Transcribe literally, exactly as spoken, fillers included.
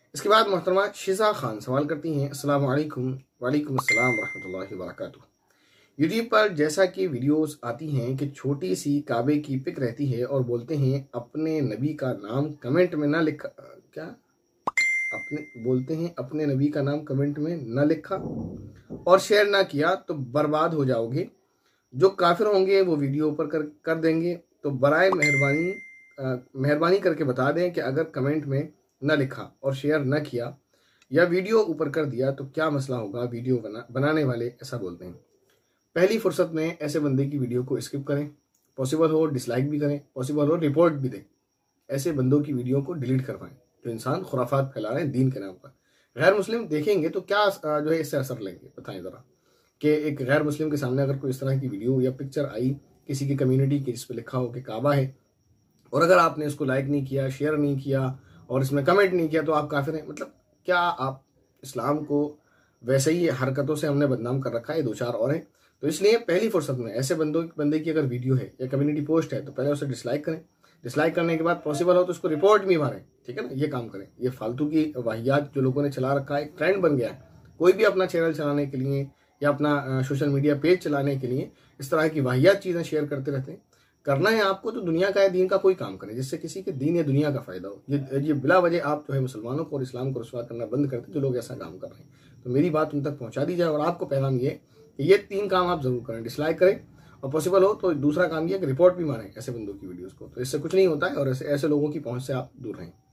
इसके बाद मोहतरमा शिजा खान सवाल करती हैं, अस्सलाम वालेकुम। वालेकुम अस्सलाम रहमतुल्लाहि व बरकातुहू। यूट्यूब पर जैसा कि वीडियोस आती हैं कि छोटी सी काबे की पिक रहती है और बोलते हैं अपने नबी का नाम कमेंट में ना लिखा, क्या अपने बोलते हैं अपने नबी का नाम कमेंट में न लिखा और शेयर ना किया तो बर्बाद हो जाओगे। जो काफिर होंगे वो वीडियो ऊपर कर कर देंगे। तो बराए मेहरबानी मेहरबानी करके बता दें कि अगर कमेंट में न लिखा और शेयर न किया या वीडियो ऊपर कर दिया तो क्या मसला होगा। वीडियो बना बनाने वाले ऐसा बोलते हैं। पहली फुर्सत में ऐसे बंदे की वीडियो को स्किप करें, पॉसिबल हो डिसलाइक भी करें, पॉसिबल हो रिपोर्ट भी दें। ऐसे बंदों की वीडियो को डिलीट करवाएं जो इंसान खुराफात फैला रहे हैं दीन के नाम पर। गैर मुस्लिम देखेंगे तो क्या जो है इससे असर लेंगे, बताएं ज़रा। कि एक गैर मुस्लिम के सामने अगर कोई इस तरह की वीडियो या पिक्चर आई किसी की कम्युनिटी की जिस पर लिखा हो कि काबा है, और अगर आपने इसको लाइक नहीं किया, शेयर नहीं किया और इसमें कमेंट नहीं किया तो आप काफिर हैं। मतलब क्या आप इस्लाम को वैसे ही हरकतों से हमने बदनाम कर रखा है, दो चार और हैं। तो इसलिए पहली फुर्सत में ऐसे बंदों बंदे की अगर वीडियो है या कम्युनिटी पोस्ट है तो पहले उसे डिसलाइक करें। डिसलाइक करने के बाद पॉसिबल हो तो उसको रिपोर्ट भी मारें, ठीक है ना। ये काम करें। ये फालतू की वाहियात जो लोगों ने चला रखा है, एक ट्रेंड बन गया है। कोई भी अपना चैनल चलाने के लिए या अपना सोशल मीडिया पेज चलाने के लिए इस तरह की वाहियात चीज़ें शेयर करते रहते हैं। करना है आपको तो दुनिया का या दीन का कोई काम करें जिससे किसी के दीन या दुनिया का फायदा हो। ये ये बिला वजह आप जो है मुसलमानों को और इस्लाम को रुसवा करना बंद करते जो लोग ऐसा काम कर रहे हैं। तो मेरी बात उन तक पहुंचा दी जाए और आपको पैगाम ये कि ये तीन काम आप जरूर करें, डिसलाइक करें और पॉसिबल हो तो दूसरा काम ये कि रिपोर्ट भी मारें ऐसे बंदों की वीडियोस को। तो इससे कुछ नहीं होता है और ऐसे ऐसे लोगों की पहुंच से आप दूर रहें।